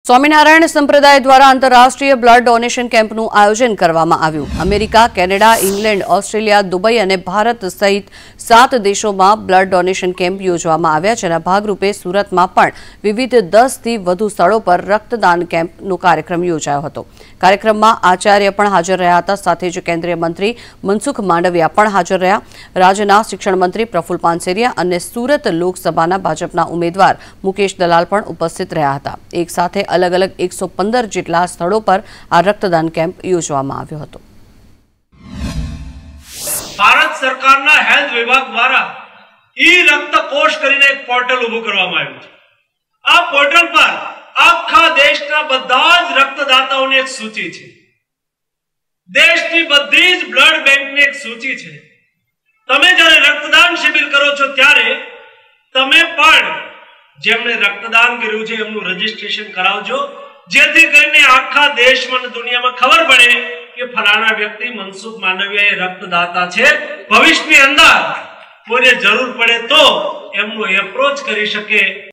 સ્વામિનારાયણ સંપ્રદાય દ્વારા આંતરરાષ્ટ્રીય બ્લડ ડોનેશન કેમ્પનું આયોજન કરવામાં આવ્યું। America, Canada, England, Australia, Dubai અને ભારત સહિત 7 દેશોમાં બ્લડ ડોનેશન કેમ્પ યોજવામાં આવ્યા, જેના ભાગરૂપે સુરતમાં પણ વિવિધ 10 થી વધુ સ્થળો પર રક્તદાન કેમ્પનો કાર્યક્રમ યોજાયો હતો। કાર્યક્રમમાં આચાર્ય પણ હાજર રહ્યા હતા, સાથે જ કેન્દ્રીય મંત્રી મનસુખ માંડવિયા પણ હાજર રહ્યા। રાજ્યના શિક્ષણ મંત્રી પ્રફુલ પાનસેરિયા અને સુરત લોકસભાના ભાજપના ઉમેદવાર મુકેશ દલાલ પણ ઉપસ્થિત રહ્યા હતા। એક સાથે अलग अलग 115 જેટલા સ્થળો પર આ રક્તદાન કેમ્પ યોજવામાં આવ્યો હતો। ભારત સરકારના હેલ્થ વિભાગ દ્વારા ઈ રક્ત કોષ કરીને એક પોર્ટલ ઊભું કરવામાં આવ્યું છે। આ પોર્ટલ પર આખા દેશના બધા જ રક્તદાતાઓની એક સૂચિ છે। દેશની બધી જ બ્લડ બેંકની એક સૂચિ છે। તમે જ્યારે રક્તદાન શિબિર કરો છો ત્યારે તમે પણ જેમણે રક્તદાન કર્યું છે એમનું રજીસ્ટ્રેશન કરાવજો, જેથી કરીને આખા દેશમાં અને દુનિયામાં ખબર પડે કે ફલાણા વ્યક્તિ મનસુખ માંડવિયા એ રક્તદાતા છે। ભવિષ્યની અંદર કોઈને જરૂર પડે તો એમનો એપ્રોચ કરી શકે